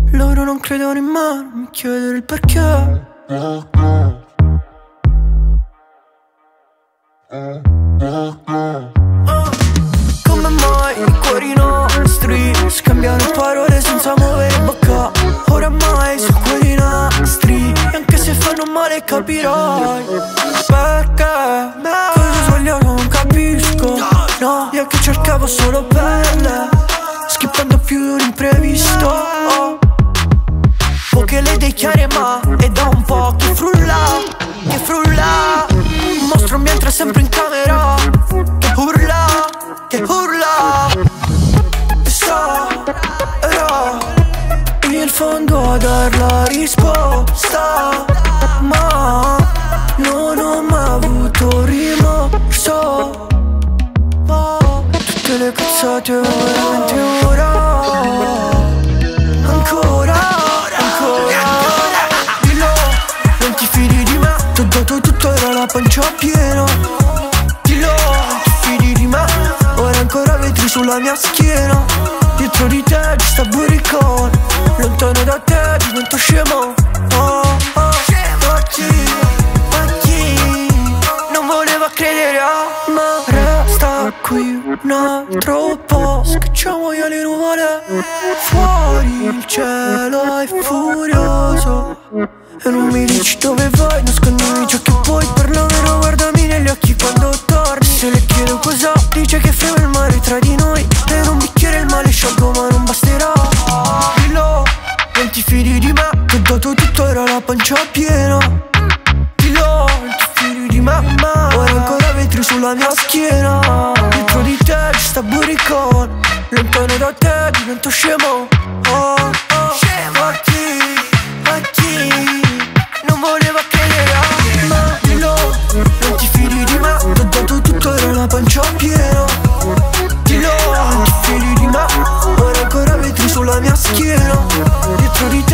Loro non credono in me, non mi chiedere il perché. Come mai i cuori nostri scambiano parole senza muovere bocca? Oramai su quelli nastri, e anche se fanno male capirai perché. Cosa sbagliato non capisco. No, io che cercavo solo pelle, skippando più di un imprevisto. Poche le idee chiare ma è da un po' che frulla, che frulla. Un mostro mi entra sempre in camera, che urla, che urla. E sarà il fondo a dar la risposta, ma non ho mai avuto rimorso. Tutte le cazzate veramente ora. Ancora, ancora. Dillo, non ti fidi di me. T'ho dato tutto, era la pancia piena. Dillo, non ti fidi di me. Ora ancora vetri sulla mia schiena. Dietro di te ci sta burricone. Lontano da te divento scemo. Oh, oh, ma chi non voleva credere a me. Resta qui un altro po', scacciamo io le nuvole. Fuori il cielo è furioso e non mi dici dove vai, nascondimi ciò che puoi. Per lo meno guardami negli occhi quando torni. Se le chiedo cosa, dice che frema il mare tra di noi. Per un bicchiere il male sciolgo ma non basterà. Dillo, non ti fidi di me. T'ho dato tutto, era la pancia piena. Dillo, non ti fidi di me. Ora ancora vetri sulla mia schiena. Dietro di te ci sta burricone. Lontano da te divento scemo. Oh, oh, ma chi non voleva credere a me. Dillo, non ti fidi di me. T'ho dato tutto, era la pancia piena. Dillo, non ti fidi di me. Ora ancora vetri sulla mia schiena. Dietro di